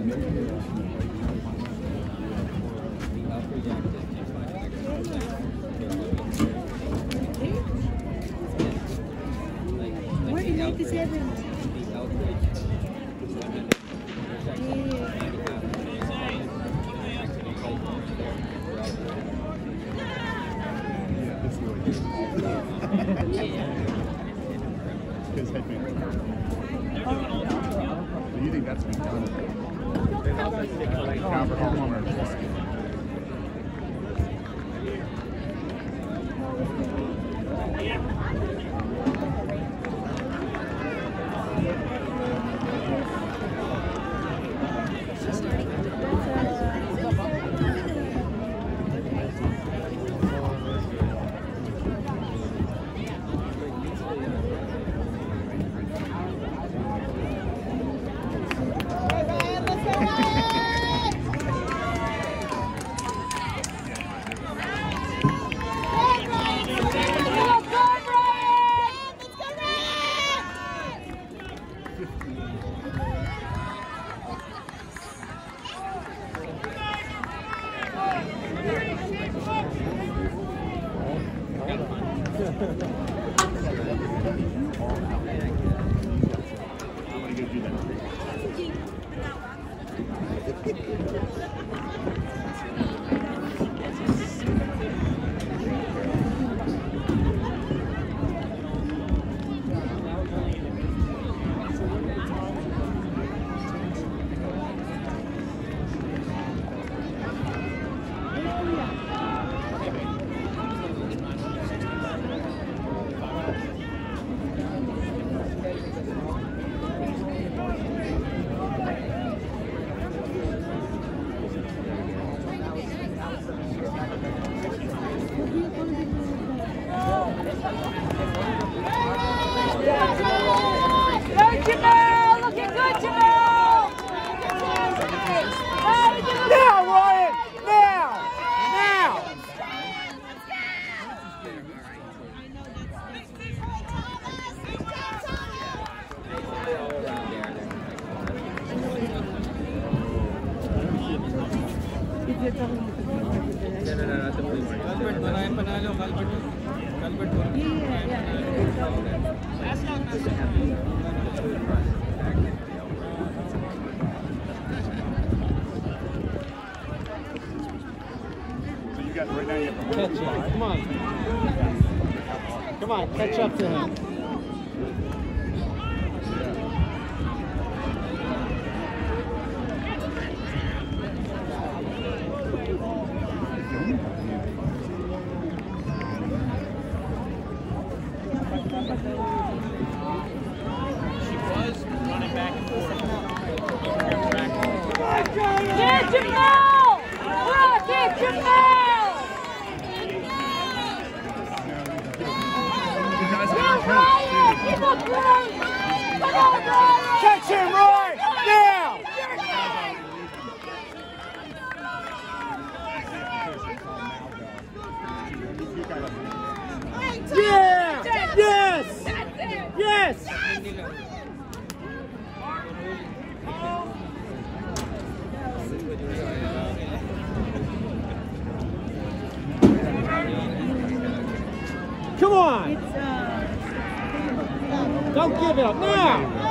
Where did you make this happen? His headband. Do you think that's been done? Albert Homeowner. Catch him. Come on. Come on, catch up to him. She was running back and forth. Yeah, Jamal! Rocket, Jamal! Keep up, Roy! Come on, Roy! Catch him, Roy! Now! Yeah! Yes! Yes! Come on! Don't give it up now!